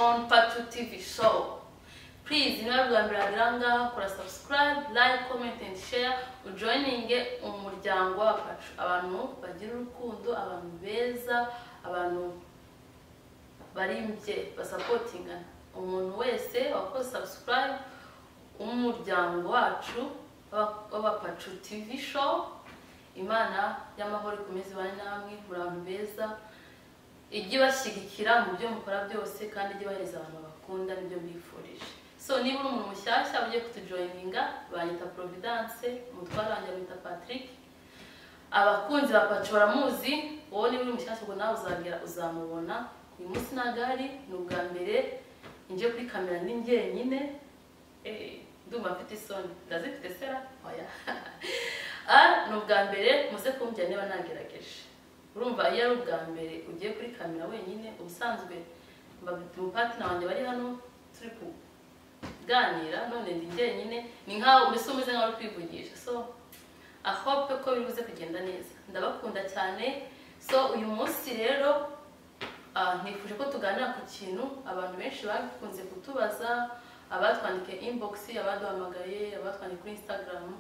on Pachu TV show. Please, niba kora subscribe, like, comment and share. Ujoininge umuryango wa Pachu. Abantu bagira urukundo, abantu beza, abantu barimbye basupportinga. Umuntu wese wakoze subscribe umuryango wacu wa Pachu TV show. Imana y'amahoro ikomeze bane namwe muri abantu beza. Ijye bashyigikira mu byo mukora byose kandi ijye bahereza abantu bakunda n'ibyo bifurije. So niba uri umuntu mushyashya ugiye kutujoininga, banyita Providence, mutwaranje bita Patrick. Abakunzi ba Pachu baramuzi, wowe niba uri mushyashya ubwo nawe uzamubona. Uyu munsi nagari ni ubwa mbere nje kuri kamera ni njyenyine. Ndumva mfite isoni, ndazifite sera oya. Ni ubwa mbere muze kumvira niba nagerageje. Urumva iyo ari ubwa mbere ugiye kuri kamera wenyine, ubusanzwe umupatina wanjye bari hano turi kuganira, none ndi njyenyine ni nkaho mbese umeze nkaho uri kwivugisha. So I hope ko bibuze kugenda neza. Ndabakunda cyane. So uyu munsi rero nifuje ko tuganira ku kintu abantu benshi bakunze kutubaza, abatwandikiye inbox, abaduhamagaye, abatwandikiye kuri Instagram.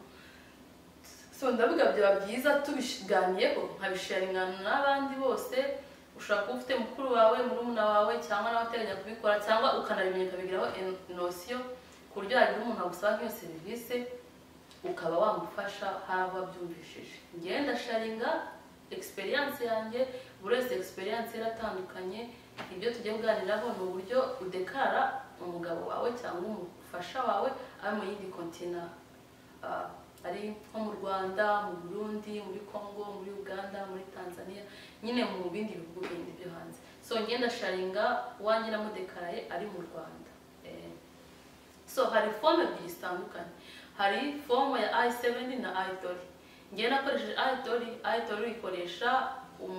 So ndavuga byaba byiza tubishiganiyeho, nkabisharingana n'abandi bose. Ushaka kuba ufite mukuru wawe, murumuna wawe, cyangwa n'abateganya kubikora, cyangwa ukanabimenya ukabigiraho notion ku buryo hagira umuntu agusaba nk'iyo serivisi ukaba wamufasha haba byumvishije. Ngiye ndasharinga experience yanjye, buri wese experience iratandukanye. Ibyo tugiye kuganiraho ni uburyo udekara umugabo wawe cyangwa umufasha wawe ari mu yindi continent, ari nko mu Rwanda, mu Burundi, muri Congo, muri Uganda, muri Tanzania, nyine mu bindi bihugu bindi byo hanze. So ngenda sharinga wanjye na mudekaraye ari mu Rwanda. So hari form ebyiri zitandukanye. Hari form ya I7 na I30. Ngenda nakoresheje I30 ikoresha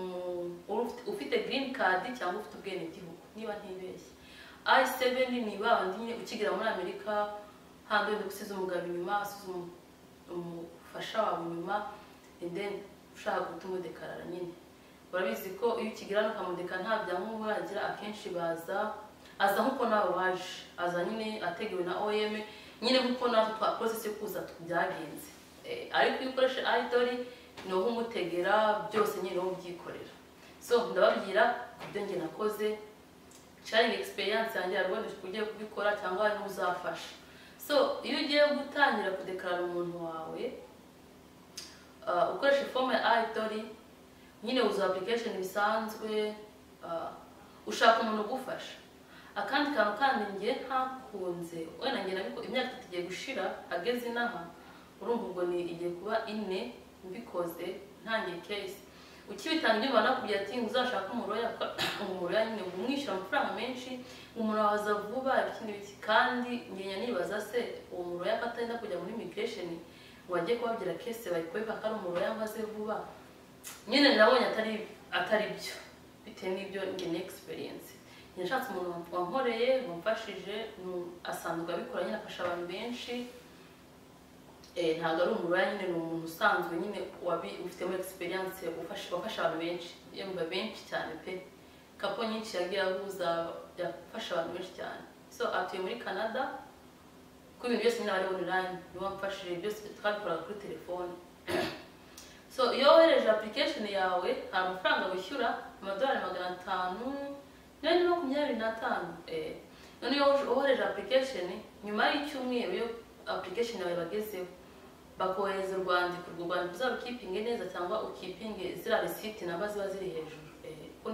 ufite green card cyangwa ufite ubwene gihugu niba ntibeshye. I7 ni babandi nyine ukigira muri Amerika handi wenda gusiza umugabo inyuma, asuza umufasha wawe inyuma, and then ushaka gutuma udekarara nyine. Urabizi ko iyo ukigira n'ukamudeka nta byangombwa uragira, akenshi aza nkuko nawe waje, aza nyine ategewe na OM, nyine nkuko natwe twa process yo kuza byagenze. Ariko iyo ukoresha I30 ni uho umutegera byose nyine wo byikorera. So ndababwira ibyo nge nakoze, sharing experience yanjye arwende kugiye kubikora cyangwa ari uzafasha. So iyo ugiye gutangira kudekarara umuntu wawe, ukoresha form ya I30 nyine uza application bisanzwe, ushaka umuntu ugufasha. Akandi kantu kandi ngiye ntakunze, wenda ngiye nabiko imyaka tugiye gushira ageze inaha, urumva ubwo ni igiye kuba ine mbikoze ntangiye case. Ukibitanga ibyo banakubye ati uzashaka umuroya nyine umwishyura amafaranga menshi, umuntu waza vuba ikindi biki, kandi ngenya nibaza se uwo muroya katenda kujya muri immigration wagiye kubabwira case bayikoba kandi umuroya maze vuba. Nyine nabonye atari byo bitewe n'ibyo nge experience. Nyashatse umuntu wankoreye wamfashije, asanzwe abikora nyine afasha abantu benshi. Ntago ari umuroya nyine, ni umuntu usanzwe nyine ufitemo experience wafasha abantu benshi, yumva benshi cyane pe. Kapo nyinshi yagiye ahuza yafasha abantu benshi cyane. So atuye muri Canada, ku bintu byose nyine bari online, niwe wamfashije byose twabikoraga kuri telefone. So iyo wohereje application yawe hari amafaranga wishyura $500 $25. None iyo wohereje application nyuma y'icyumweru iyo application yawe bagezeho, bakohereza urwandiko uzarukipinge neza cyangwa ukipinge zira receipt namba ziba ziri hejuru. Ko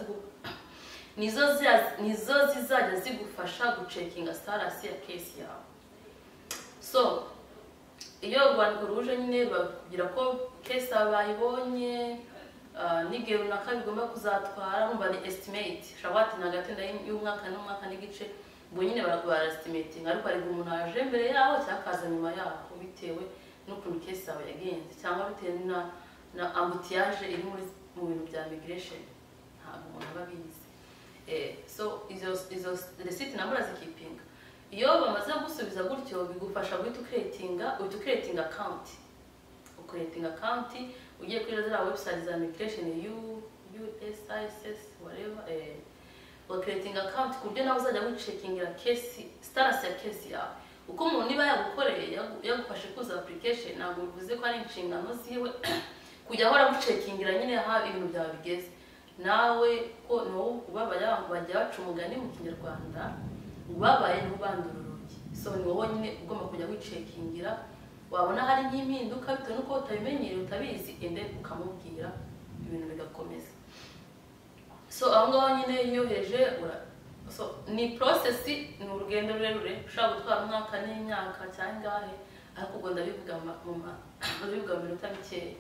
nizo zizajya zigufasha gucekinga status ya case yawe. So iyo urwandiko ruje nyine bakubwira ko case bayibonye, n'igihe runaka bigomba kuzatwara, numva ni estimate. Shawati nagatenda y'umwaka n'umwaka n'igice, ubwo nyine barakubara estimating, ariko ari umuntu aje mbere yaho cyakaza nyuma yaho bitewe n'ukuntu case yawe yagenze, cyangwa bitewe na ambutiyage iri mu bintu bya migration, ntabwo umuntu aba abizi. So izo receipt nambara zikipinga. Iyo bamaze gusubiza gutyo bigufasha guhita creating account. Creating account ugiye kuri za website za migration, USCIS whatever, creating account ku buryo nawe uzajya wicekingira case status ya case yawe uko umuntu niba yagukoreye yagufashe kuza application ntabwo bivuze ko ari inshingano ziwe kujya ahora gucekingira nyine ha ibintu byawe bigeze nawe ko no ubabaye bajya baca umugani mu Kinyarwanda ubabaye n'ubandura urugi so ni wowe nyine ugomba kujya wicekingira wabona hari nk'impinduka bitewe nuko utabimenyereye utabizi ende ukamubwira ibintu bigakomeza so aho ngaho nyine yoheje so ni process ni urugendo rurerure ushaka gutwara umwaka n'imyaka cyangwa ariko ubwo ndabivuga mu minota mikeya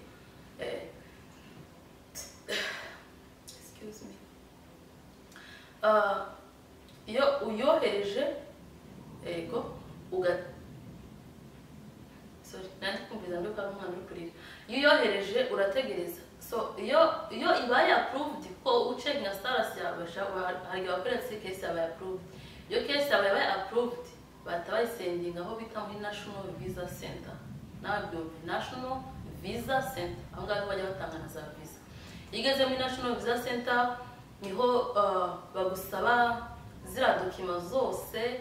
excuse me iyo uyohereje ego sorry nandi kumviza ndo kwa umwana uri kurira iyo yohereje urategereza so iyo ibaye approved ko ucekinga status yawe hari abakoretse case yawe approved iyo case yawe approved batabayisendinga aho bita muri National Visa Center nabyo National Visa Center aho ngaho bajya batanga na za visa igeze muri National Visa Center niho bagusaba zira document zose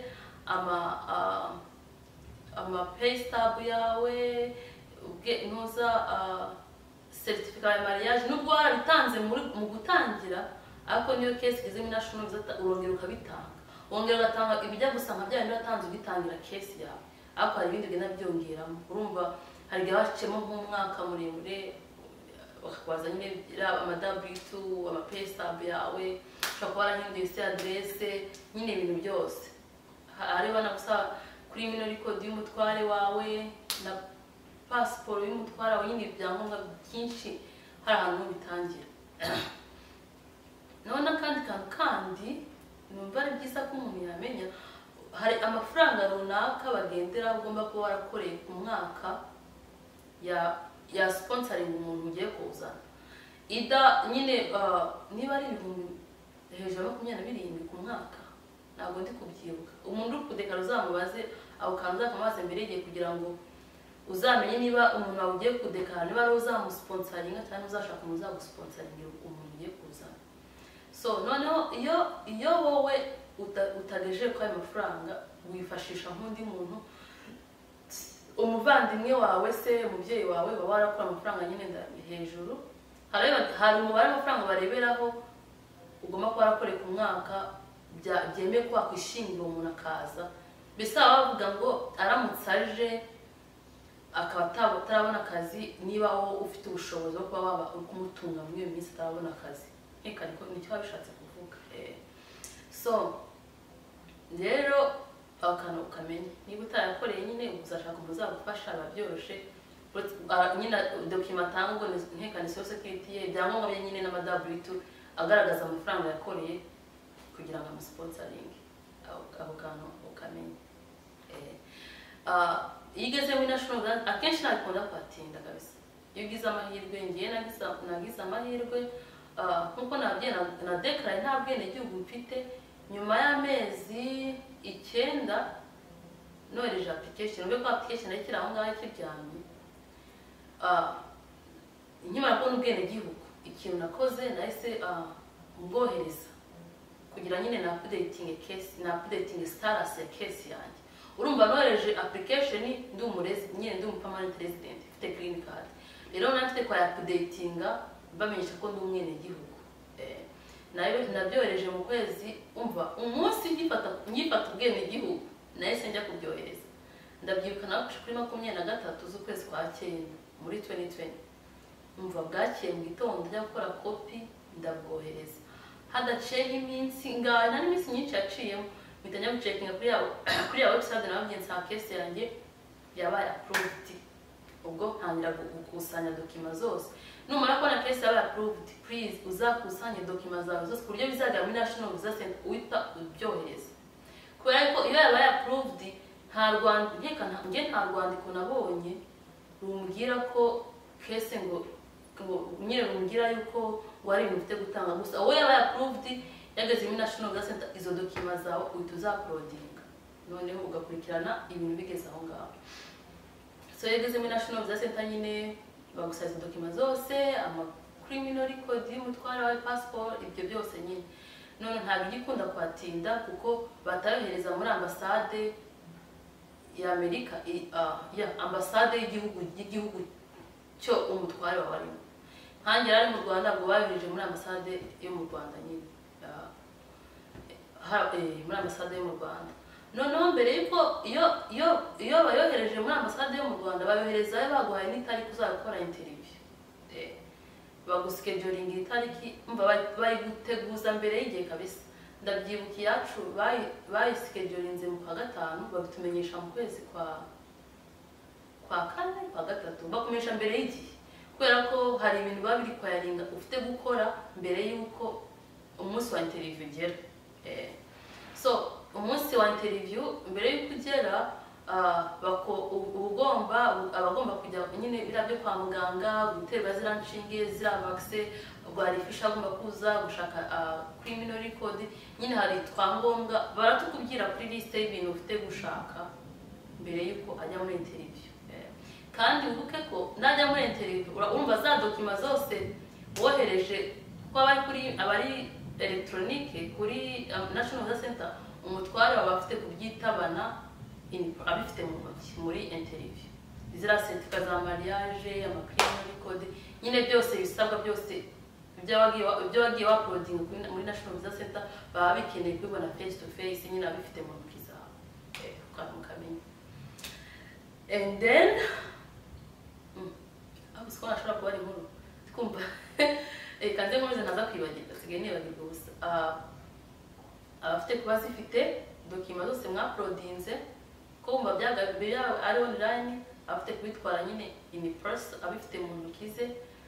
ama pay stub yawe nuza certificate ya mariage nubwo warabitanze mu gutangira ariko niyo case igeze muri National Visa urongera ukabitanga wongera ugatanga ibijya gusanga bya bindi watanze ugitangira case yawe ariko hari ibindi bigenda byongeramo urumva hari gabacemo nk'umwaka muremure bakwaza nyine ama W2 ama pay stub yawe ushobora hinduye adresse nyine ibintu byose hari bana gusa criminal record y'umutware wawe na passport y'umutware wawe nyine ibyangombwa byinshi hari ahantu bitangira none kandi numva ari byiza ko umuntu yamenya hari amafaranga runaka bagendera ugomba kuba warakoreye ku mwaka ya sponsoring umuntu ugiye kuzana ida nyine niba ari ibihumbi hejuru 27 ku mwaka ntabwo ndi kubyibuka umuntu uri kudekara uzamubaze aho kanza kamaze mbere igiye kugira ngo uzamenye niba umuntu wagiye kudekara niba ari uzamusponsoringa cyangwa uzashaka umuntu uzagusponsoringa umuntu ugiye kuzana so noneho iyo wowe utagejeje kwa amafaranga wifashisha nk'undi muntu umuvandimwe wawe se umubyeyi wawe baba warakora amafaranga nyine hejuru hari umubare w'amafaranga bareberaho ugomba kuba warakoreye ku mwaka byemeye ko wakwishingira umuntu akaza bisaba bavuga ngo aramutse aje akaba atarabona akazi niba wowe ufite ubushobozi bwo kuba waba uri kumutunga muri iyo minsi atarabona akazi reka nicyo babishatse kuvuga so rero akantu ukamenya niba utarakoreye nyine uzashaka umuntu uzagufasha ababyoroshe nyine document atanga nkekane social security ibyangombwa bye nyine n'ama W2 agaragaza amafaranga yakoreye kugira ngo amusponsoring abo kantu ukamenya igeze muri National akenshi ntabikunda kwatinda kabisa iyo ugize amahirwe ngiye nagize amahirwe nkuko nabwiye na declare nta bwene gihugu mfite nyuma y'amezi 9 nohereje application ubwo application ari kiraho ngaho kiryamye nkimara kubona ubwene gihugu ikintu nakoze nahise mbohereza kugira nyine na updating status ya case yanjye urumva nohereje application ndi umurezi nyine ndi permanent resident mfite green card rero nafite kwa updatinga bamenyesha ko ndi umwene gihugu nabyohereje mu kwezi umva umunsi nyifata ubwene gihugu nahise njya kubyohereza ndabyibuka nawe kuri 23 z'ukwezi kwa 9 muri 2020 umva bwakeye mu gitondo njya gukora copy ndabwohereza hadaciyeho iminsi ngana n'iminsi nyinshi yaciyemo mpita njya gucekinga kuri ya website nababwiye nsa case yanjye yabaye approved ubwo ntangira gukusanya document zose numara kubona case yabaye approved please uzakusanye document zawe zose kuryo bizagera muri National Visa Center uhita ubyohereza kubera ko iyo yabaye approved nta rwandiko nabonye rumbwira ko case ngo nyine rumbwira yuko wari ibintu ufite gutanga gusa wowe yabaye approved yageze muri National Visa Center izo document zawe uhita uzaploadinga noneho ugakurikirana ibintu bigeze aho ngaho so yageze muri National Visa Center nyine bagusaza document zose ama criminal record y'umutwara wa passport ibyo byose nyine none ntabwo igikunda kwatinda kuko batayohereza muri ambasade ya Amerika, ambasade y'igihugu cyo umutware wabarimo. Nkanjye ari mu Rwanda ngo bayohereje muri ambasade yo mu Rwanda nyine, muri ambasade yo mu Rwanda. Noneho mbere yuko iyo bayohereje muri ambasade yo mu Rwanda bayoherezayo baguhaye n'itariki uzakora interview, baguschedulinga itariki, bari guteguza mbere y'igihe kabisa. Ndabyibuka yacu bayischedulinze mu kwa gatanu, babitumenyesha mu kwezi kwa kane kwa gatatu, bakumenyesha mbere y'igihe, kubera ko hari ibintu biba biri kwayaringa ufite gukora mbere y'uko umunsi wa interview ugera. So umunsi wa interview mbere y'uko ugera, abagomba kujya nyine biriya byo kwa muganga, guterwa ziriya nshinge, ziriya vaccine, rwarifisha agomba kuza gushaka criminal record, nyine hari twangombwa baratukubwira kuri liste y'ibintu ufite gushaka mbere y'uko ajya muri interview. Kandi ubuke ko najya muri interview urumva za document zose wohereje ko abari electronique kuri National Health Center, umutware baba bafite kubyitabana abifite mu ntoki muri interview. Zira certificate za mariage, criminal record, nyine byose bisabwa byose ibyo wagiye uploading muri National Health Center baba bikeneye kubibona face to face, nyine abifite mu ntoki zawe mukamenya. And then abusiko nashobora kuba ari inkuru twumva kanze nkomeze ntaza kwibagirwa, sigaye nibagirwa gusa. Abafite kuba zifite document zose mwaploadinze ko bumva byagabira ari online, abafite kubitwara nyine in person, abifite mu ntoki ze.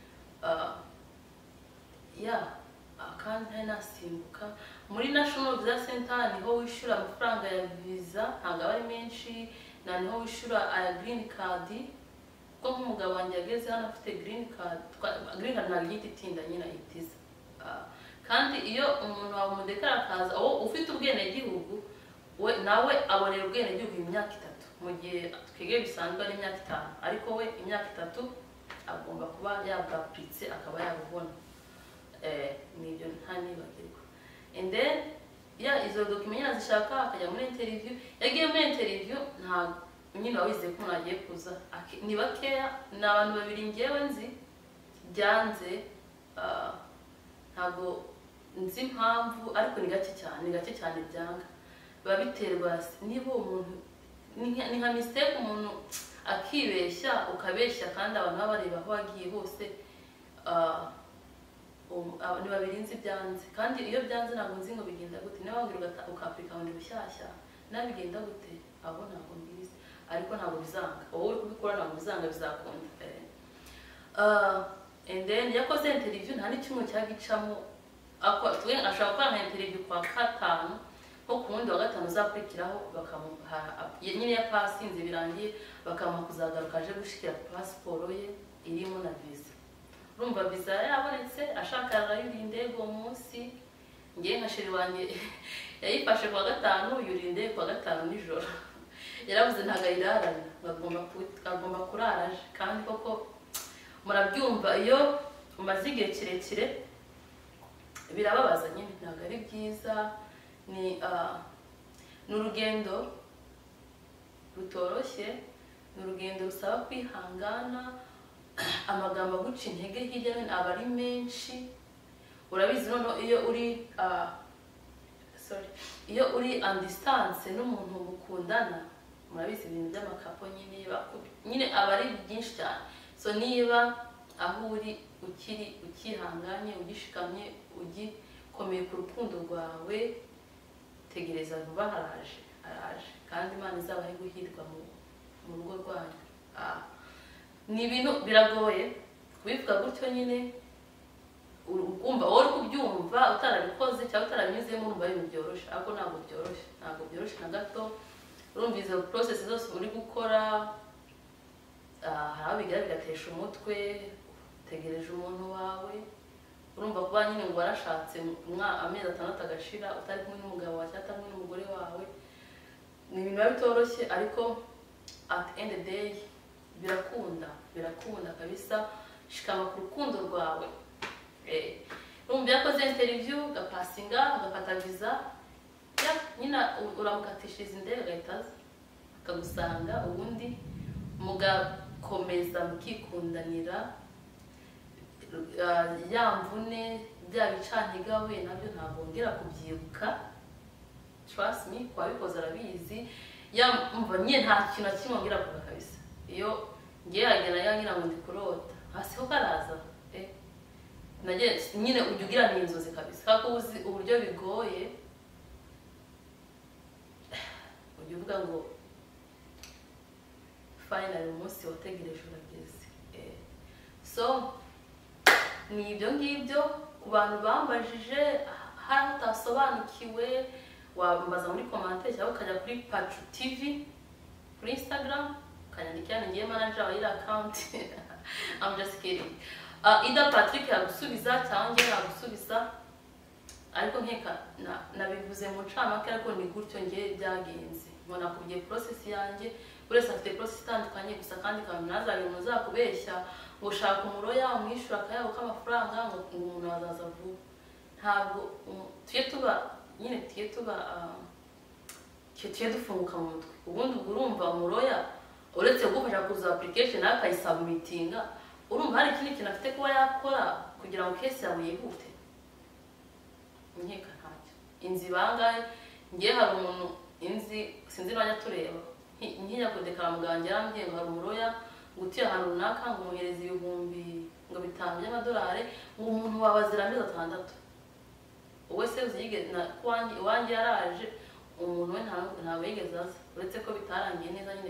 Kandi nasimbuka muri National Visa Center niho wishura amafaranga ya visa, ntabwo ari menshi, na niho wishura green card. Ko nk'umugabo wanjye yageze hano afite green card ntabwo igiti itinda nyine ihitiza. Kandi iyo umuntu wawe umudekara akaza ufite ubwenegihugu, nawe abonera ubwenegihugu imyaka 3, mu gihe twebwe bisanzwe ari imyaka 5, ariko we imyaka 3 agomba kuba yabwapritse akaba yabubona. Nibyo ntanibagirwa. And then izo document nyine zishaka akajya muri interview. Yagiye muri interview nta nyine wabize ko nagiye kuza, ni bakeya, ni abantu babiri ngewe nzi byanze, ntago nzi impamvu, ariko ni gake cyane byanga. Biba biterwa niba umuntu ni nka mistake, umuntu akibeshya ukabeshya kandi abantu baba bareba aho wagiye hose. Ni babiri nzi byanze, kandi iyo byanze ntabwo nzi ngo bigenda gute. Niba wabwira ukaplika bundi bushyashya nabigenda gute, abo ntabwo mbizi, ariko ntabwo bizanga. Wowe uri kubikora ntabwo bizanga, bizakunda. And then yakoze interview nta n'icyumwe cyagicamo, ashobora gukora nka interview kwa gatanu, nko ku wundi wa gatanu uzakurikiraho bakamuha nyine ya pasinze birangiye, bakamuha kuzagaruka aje gushikira pasiporo ye irimo na visa. Urumva visa yabonetse, ashaka arayurira indege uwo munsi. Ngiye nka sheri wanjye yayifashe kwa gatanu, yurira indege kwa gatanu nijoro. Yaravuze ntago ayirarana, agomba kuraraje. Kandi koko murabyumva, iyo umaze igihe kirekire birababaza nyine, ntago ari byiza. Ni urugendo rutoroshye, ni urugendo rusaba kwihangana, amagambo aguca intege hirya no aba ari menshi. Urabizi noneho iyo uri on distance n'umuntu mukundana, murabizi ibintu by'amakapo nyine aba ari byinshi cyane. So niba aho uri ukihanganye, ugishikamye, ugikomeye ku rukundo rwawe, tegereza vuba haraje. Kandi Imana izabahe guhirwa mu rugo rwanyu. Ni ibintu biragoye kubivuga gutyo nyine, ukumva wowe kubyumva utarabikoze cyangwa utarabinyuzemo urumva ibintu byoroshye, ariko ntabwo byoroshye na gato. Urumva izo process zose uri gukora, hari aho bigera bigatesha umutwe, utegereje umuntu wawe. Urumva kuba nyine ngo warashatse amezi 6 agashira utari kumwe n'umugabo wawe cyangwa kumwe n'umugore wawe, ni ibintu biba bitoroshye, ariko at the end of the day birakunda kabisa. Shikama ku rukundo rwawe. urumva yakoze interview gapasinga agafata visa ya nyina uramukatishiriza indege agahita aza akagusanga ubundi mugakomeza mukikundanira ya mvune bya bicantiga we nabyo ntabwo ngera kubyibuka. Trust me, kwabikoze arabizi yamva nye nta kintu kimwe ngira kuva kabisa. Iyo ngiye hagera yangira ngo ndikurota hasi ho karaza naje nyine ujugira n'inzozi kabisa kako uzi uburyo bigoye ujuvuga ngo finally umunsi wategereje urageze. So ni ibyo ngibyo ku bantu bambajije hari utasobanukiwe wambaza muri commentaire cyangwa ukajya kuri Pachu TV kuri Instagram ukanyandikira ngiye manager wa ira account. I'm just kidding. Ida Patrick yagusubiza cyangwa ngiye nagusubiza ariko nkeka nabivuze mu ncamake ariko ni gutyo ngiye byagenze mbona kubiye process yanjye uretse afite process itandukanye gusa kandi kamenaza ibintu zakubeshya ngo ushaka umuroya umwishura akayabo k'amafaranga ngo umuntu azaza vuba. Ntabwo tuye dufunguka mu mutwe ubundi urumva umuroya uretse gufasha kuza application akayisubmitinga urumva hari ikindi kintu afite kuba yakora kugira ngo case yawe yihute. Nkeka ntacyo inzi bangaye ngiye hari umuntu inzi sinzi najya tureba nkinya kudekara muganga yarambwiye ngo hari umuroya gutiya ahantu runaka ngo umuhereza ibihumbi ngo 5 by'amadolari ngo umuntu wabazira amezi 6 wowe se uzigeze na wanjye yaraje umuntu we ntawe yigeze aza uretse ko bitarangiye neza nyine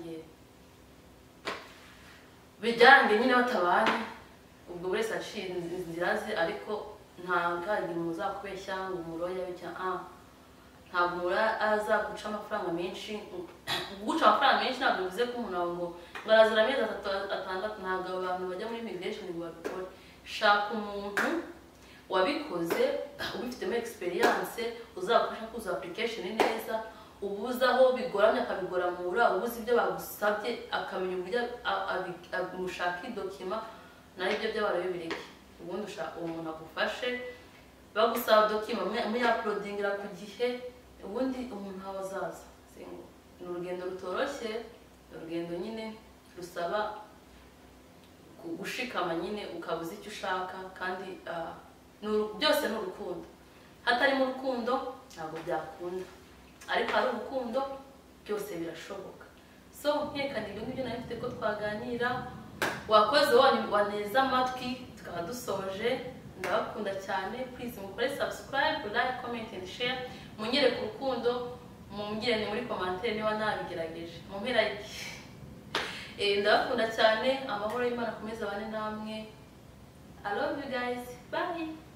byarangiye nyine batabanye ubwo buri wese aciye inzira ze ariko ntabwo muzakubeshya ngo umuroya bitya ntabwo umuroya azaguca amafaranga menshi guca amafaranga menshi ntabwo bivuze ko umuntu ngo ngarazira amezi 6 ntabwo abantu bajya muri immigration ngo babikore. Shaka umuntu wabikoze ubifitemo experience uzagufasha kuza application neza ubuza aho bigoramye akabigoramura ubuzi ibyo bagusabye akamenya uburyo amushaka document nari ibyo by'abarabe bireke ubundi ushaka umuntu agufashe bagusaba document mu uploadingira ku gihe ubundi umuntu abazaza singo ni urugendo rutoroshye urugendo nyine rusaba gushikama nyine ukabuza icyo ushaka kandi byose ni urukundo. Hatari mu rukundo ntabwo byakunda ariko hari urukundo byose birashoboka. So nkeka ibyo ngibyo nari mfite ko twaganira wakoze waneza amatwi tukaba dusoje ndabakunda cyane. Please mukore subscribe, like, comment and share munyereke urukundo mumbwire ni muri commentaire niba nabigerageje mumpera iki ndabakunda cyane amahoro y'Imana akomeza bane namwe. I love you guys. Bye.